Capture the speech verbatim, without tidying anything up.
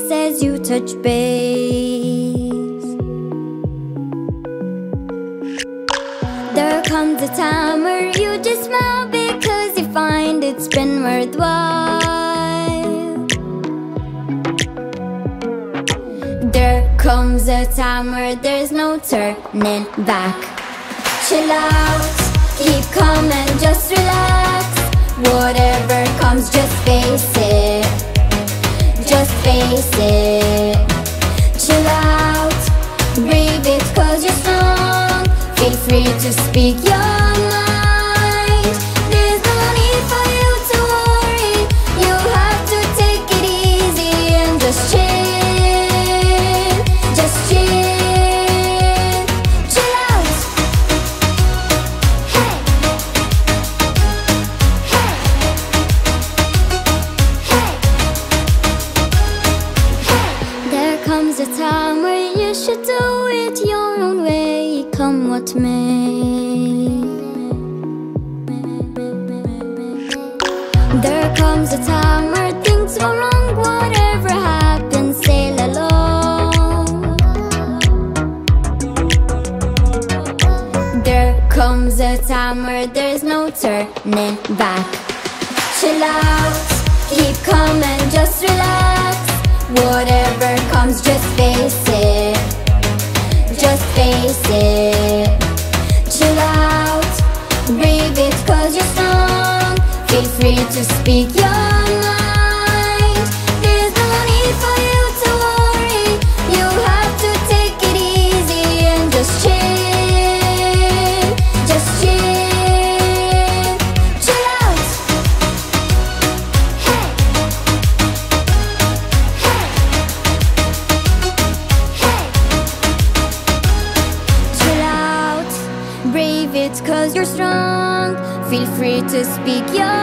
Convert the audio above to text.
breeze as you touch base. There comes a time where you just smile because you find it's been worthwhile. There comes a time where there's no turning back. Chill out, keep calm and just relax. Whatever comes, just face it. Just face it. Chill out, breathe it cause you're strong. Feel free to speak your mind. There's no need for you to worry. You have to take it easy and just chill. Just chill. Chill out. Hey. Hey. Hey. Hey. There comes a time where you should do it your own way, come what may. There comes a time where things go wrong. Whatever happens, sail along. There comes a time where there's no turning back. Chill out, keep calm and just relax. Whatever comes, just face it. Just face it. Chill out, breathe it cause you're strong. Feel free to speak your mind. There's no need for you to worry. You have to take it easy and just chill. Just chill. Chill out. Hey. Hey. Hey. Chill out, breathe it cause you're strong. Feel free to speak your